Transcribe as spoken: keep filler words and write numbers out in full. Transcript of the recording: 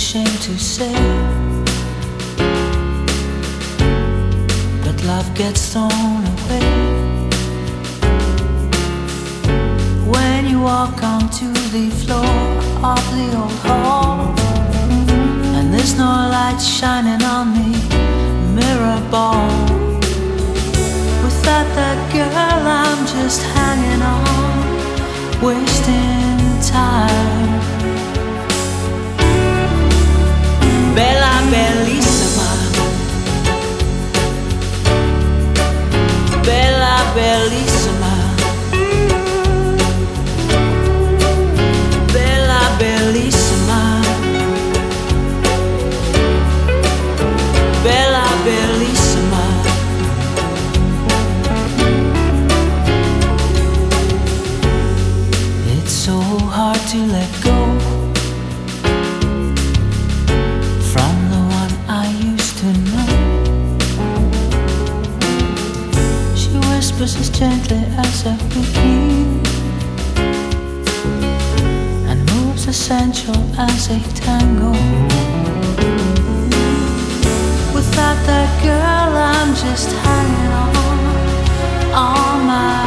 ashamed to say, but love gets thrown away when you walk onto the floor of the old hall, and there's no light shining on the mirror ball. Without that girl I'm just hanging on, wasting time. Bella bellissima, bella bellissima, bella bellissima, bella bellissima. It's so hard to let go from the one I used to know. She whispers as gently as a queen and moves as sensual as a tango. Without that girl I'm just hanging on, on my